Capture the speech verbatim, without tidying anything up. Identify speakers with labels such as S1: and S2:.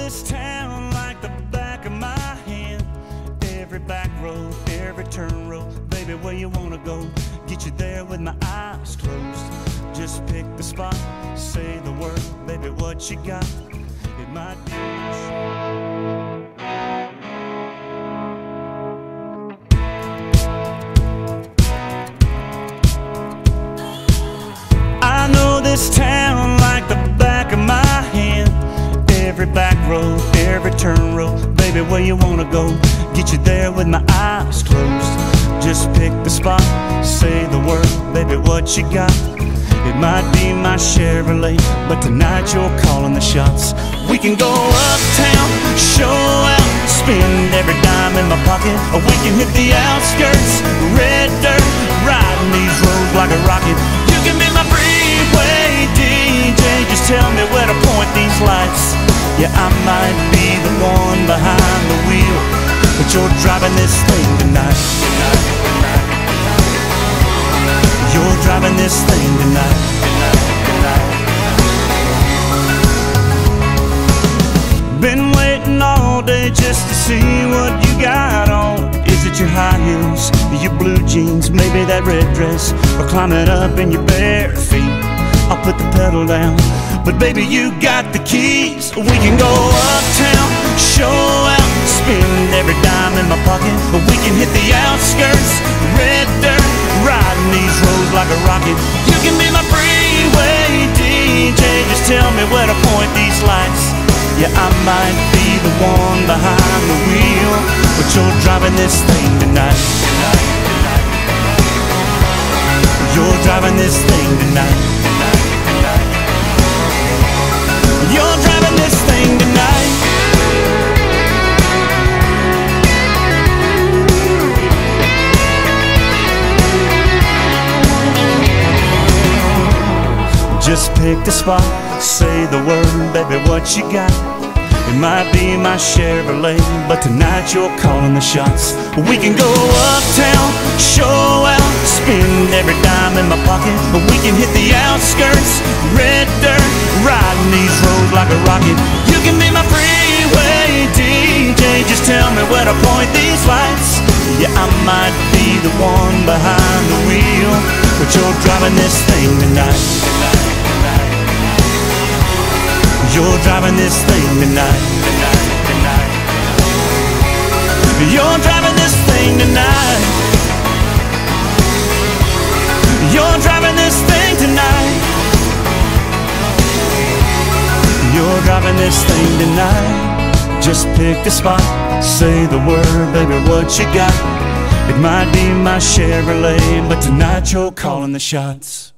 S1: this town like the back of my hand. Every back road, every turn road, baby, where you wanna go? Get you there with my eyes closed. Just pick the spot, say the word, baby, what you got? It might be I know this town like the back of my hand. Every back road, every turn road, baby, where you wanna go? Get you there with my eyes closed. Just pick the spot, say the word, baby, what you got? It might be my Chevrolet, but tonight you're calling the shots. We can go uptown, show out, spend every dime in my pocket, or we can hit the outskirts, red dirt, riding these roads like a rocket. You can be my freeway D J, just tell me where to point these lights. Yeah, I might be the one behind the wheel, but you're driving this thing tonight. You're driving this thing tonight. Been waiting all day just to see what you got on. Is it your high heels, your blue jeans, maybe that red dress, or climbing up in your bare feet? I'll put the pedal down, but baby, you got the keys. We can go uptown, show out, spend every dime in my pocket, but we can hit the outskirts, red dirt, riding these roads like a rocket. You can be my freeway D J, just tell me where to point these lights. Yeah, I might be the one behind the wheel, but you're driving this thing tonight. You're driving this thing tonight. You're driving this thing tonight. Just pick the spot, say the word, baby, what you got? It might be my Chevrolet, but tonight you're calling the shots. We can go uptown, show out, spend every dime in my pocket, but we can hit the outskirts, red dirt, riding these roads like a rocket. You can be my freeway D J, just tell me where to point these lights. Yeah, I might be the one behind the wheel, but you're driving this thing tonight. You're driving this thing tonight. You're driving this thing tonight. You're driving this thing tonight. You're driving this thing tonight. Just pick the spot, say the word, baby, what you got? It might be my Chevrolet, but tonight you're calling the shots.